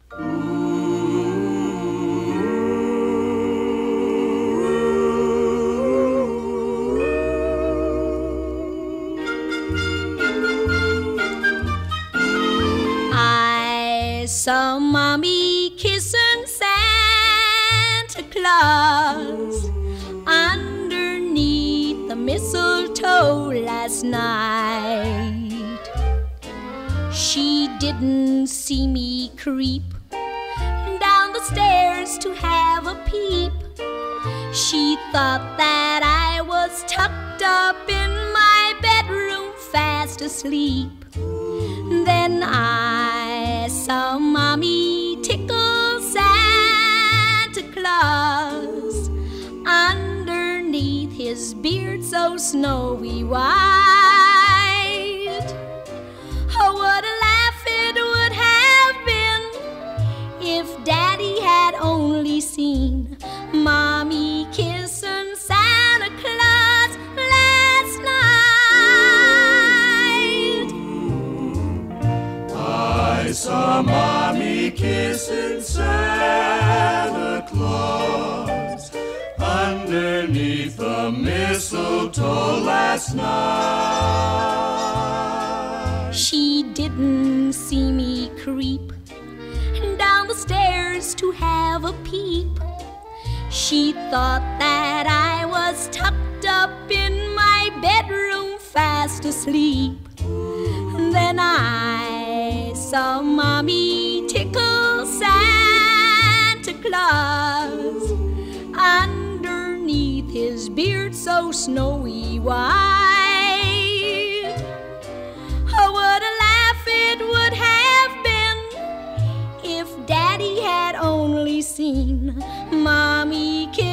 I saw Mommy kissing Santa Claus underneath the mistletoe last night. She didn't see me creep down the stairs to have a peep. She thought that I was tucked up in my bedroom fast asleep. Then I saw Mommy tickle Santa Claus underneath his beard so snowy white. Oh, what a laugh it would have been if Daddy had only seen Mommy kissing Santa Claus last night. I saw Mommy kissing Santa Claus underneath the mistletoe last night. She didn't see me creep down the stairs to have a peep. She thought that I was tucked up in my bedroom fast asleep. Then I saw Mommy tickle Santa Claus underneath his beard so snowy white. Oh, what a laugh it would have been if Daddy had only seen Mommy kiss